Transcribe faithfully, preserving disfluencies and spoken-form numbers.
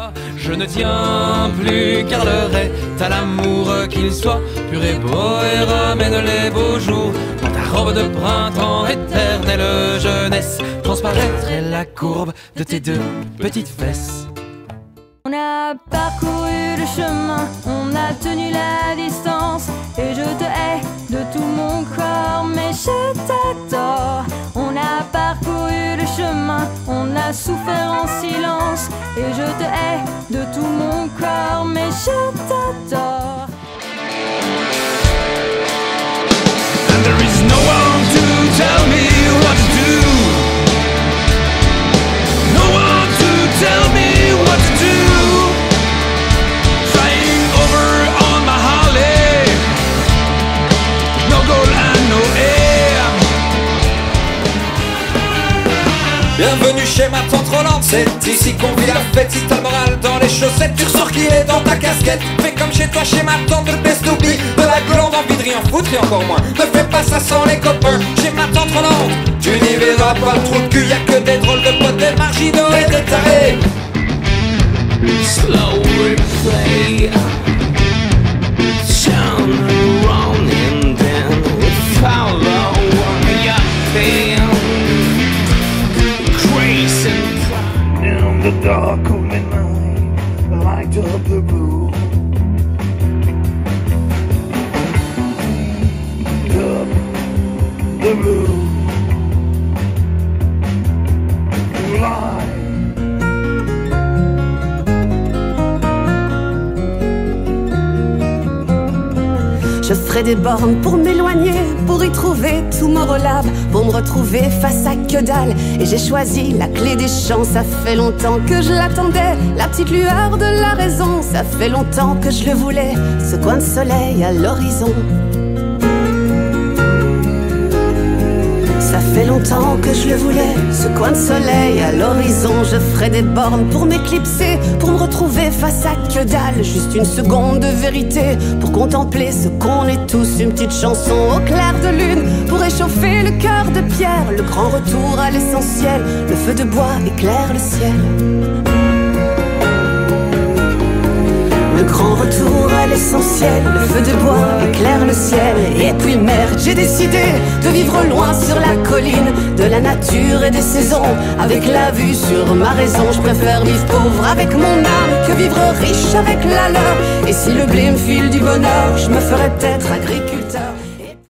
Je ne tiens plus car l'heure est à l'amour qu'il soit pur et beau et ramène les beaux jours. Dans ta robe de printemps éternelle jeunesse transparaîtrait la courbe de tes deux petites fesses. On a parcouru le chemin, on a tenu la distance, et je te hais de tout mon corps, mais je t'adore. On a parcouru le chemin, on a souffert en silence, et je te hais de tout mon corps, mais je t'adore. And there is no one to tell me what to do. No one to tell me what to do. Flying over on my Harley, no goal and no air. Bienvenue chez ma tante Rolande, c'est ici qu'on vit la fête. Si t'as le moral dans les chaussettes, tu ressors qu'il est dans ta casquette. Fais comme chez toi, chez ma tante, de baisse d'oubli, de la glande, envie de rien foutre et encore moins. Ne fais pas ça sans les copains, chez ma tante Rolande. Tu n'y verras pas le trou de cul, y'a que des drôles de potes, des marginaux et des tarés. Slow replay, turn around and then follow your pain. Grace and pride In the dark of midnight, light up the room. Up the room. Light. Je ferai des bornes pour m'éloigner, pour y trouver tout mon relab, pour me retrouver face à que dalle. Et j'ai choisi la clé des champs, ça fait longtemps que je l'attendais. La petite lueur de la raison, ça fait longtemps que je le voulais. Ce coin de soleil à l'horizon. Ça fait longtemps que je le voulais, ce coin de soleil à l'horizon. Je ferai des bornes pour m'éclipser, pour me retrouver face à que dalle. Juste une seconde de vérité, pour contempler ce qu'on est tous. Une petite chanson au clair de lune, pour réchauffer le cœur de pierre. Le grand retour à l'essentiel, le feu de bois éclaire le ciel. Le grand retour à l'essentiel, le feu de bois éclaire le ciel. Et puis merde, j'ai décidé de vivre loin sur la colline, de la nature et des saisons, avec la vue sur ma raison. Je préfère vivre pauvre avec mon âme que vivre riche avec la leur. Et si le blé me file du bonheur, je me ferai peut-être agriculteur.